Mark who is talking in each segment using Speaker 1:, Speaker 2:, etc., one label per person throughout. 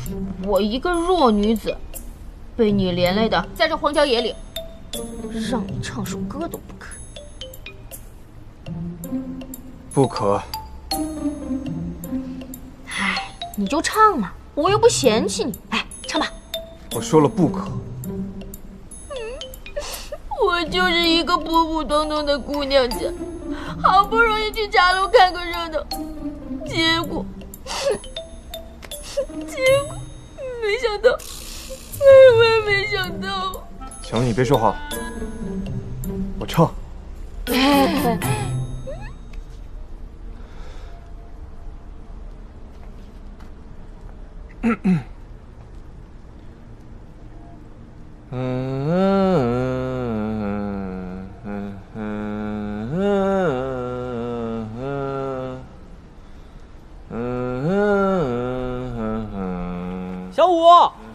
Speaker 1: 我一个弱女子，被你连累的在这荒郊野岭，让你唱首歌都不可。
Speaker 2: 不可。
Speaker 1: 哎，你就唱嘛，我又不嫌弃你。哎，唱吧。
Speaker 2: 我说了不可。
Speaker 1: 我就是一个普普通通的姑娘家，好不容易去茶楼看个热闹，结果没想到，万万没想到。
Speaker 2: 小你别说话，我唱。
Speaker 3: 小五，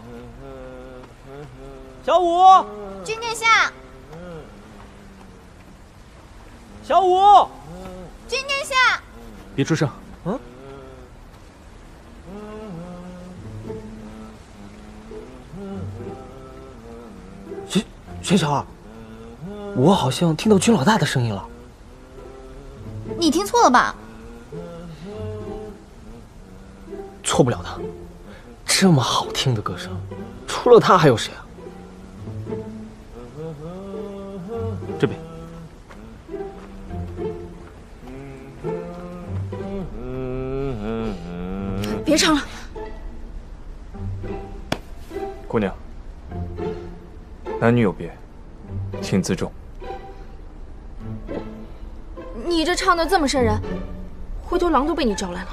Speaker 3: 小五，
Speaker 4: 君殿下，
Speaker 3: 小五，
Speaker 4: 君殿下，
Speaker 5: 别出声。
Speaker 3: 嗯。玄巧儿，我好像听到君老大的声音了。
Speaker 4: 你听错了吧？
Speaker 3: 错不了的，这么好听的歌声，除了他还有谁啊？
Speaker 5: 这边。
Speaker 1: 别唱了，
Speaker 2: 姑娘，男女有别，请自重。
Speaker 1: 你这唱的这么瘆人，回头狼都被你招来了。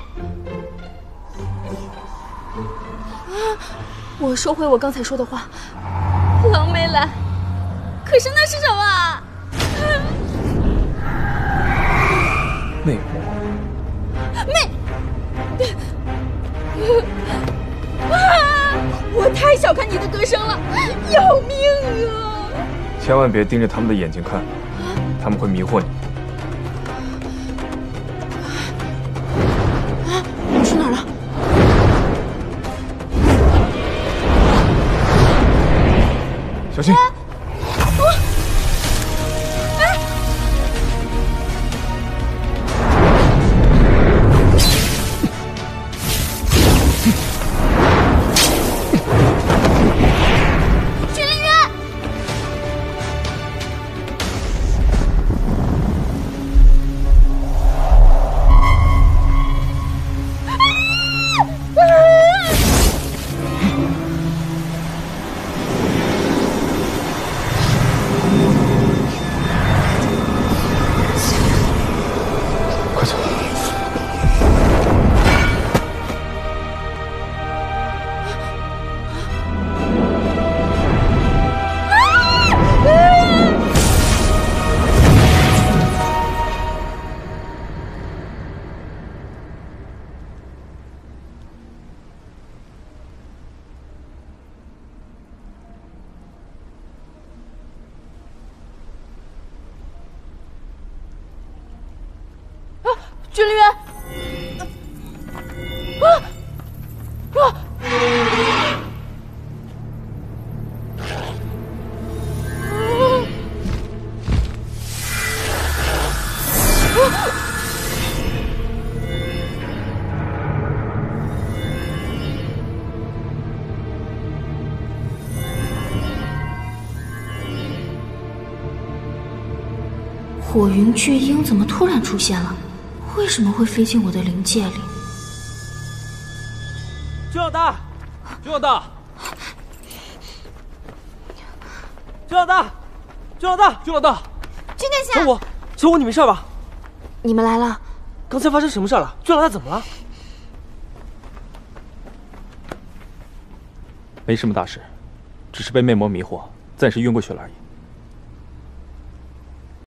Speaker 1: 我收回我刚才说的话，狼没来，可是那是什么啊？
Speaker 2: 魅魔。
Speaker 1: 我太小看你的歌声了，要命啊！
Speaker 2: 千万别盯着他们的眼睛看，他们会迷惑你。
Speaker 1: 你去哪儿了？
Speaker 2: 小心！
Speaker 1: 君临渊！火云巨鹰怎么突然出现了？为什么会飞进我的灵界里？
Speaker 3: 君老大，君老大，君老大，君老大，君老大，
Speaker 4: 君殿下，
Speaker 3: 小五，你没事吧？
Speaker 1: 你们来了。
Speaker 3: 刚才发生什么事了？君老大怎么了？
Speaker 5: 没什么大事，只是被魅魔迷惑，暂时晕过去了而已。